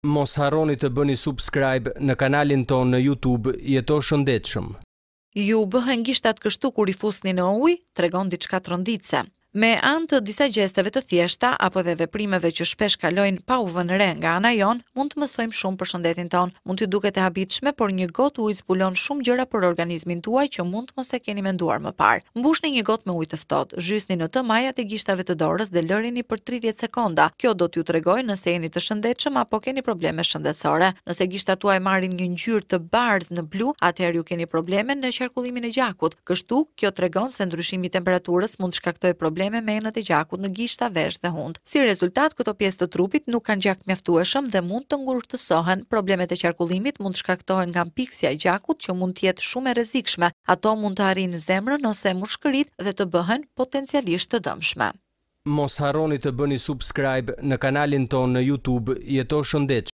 Mos harroni të bëni subscribe në kanalin tonë në YouTube Jeto Shëndetshëm. Ju bëhen gishtat kështu kur i fusni në ujë, tregon diçka tronditse. Me anë të disa gjesteve të thjeshta apo dhe veprimeve që shpesh kalojnë pa u vënë re nga ana jon, mund të mësojmë shumë për shëndetin ton. Mund t'ju duket e habitshme, por një gotë ujë zbulon shumë gjëra për organizmin tuaj që mund të mos e keni menduar më parë. Mbushni një gotë me ujë të ftohtë, zhysni në të majat e gishtave të dorës dhe lërini për 30 sekonda. Kjo do t'ju tregojë nëse jeni të shëndetshëm apo keni probleme shëndetësore. Nëse gishtat tuaj marrin një ngjyrë të bardhë në blu, atëherë ju keni probleme në qarkullimin e gjakut. Kështu, kjo tregon se ndryshimi i temperaturës mund të shkaktojë probleme me enët e gjakut në gishta, veshë dhe hund. Si rezultat, këto pjesë të trupit nuk kanë gjak mjaftueshëm dhe mund të ngurtësohen. Problemet e qarkullimit mund të shkaktohen nga mpiksja e gjakut që mund të jetë shumë e rrezikshme. Ato mund të arrijnë zemrën ose mushkëritë dhe të bëhen potencialisht të dëmshme. Mos harroni të bëni subscribe në kanalin tonë në YouTube Jeto Shëndetshëm.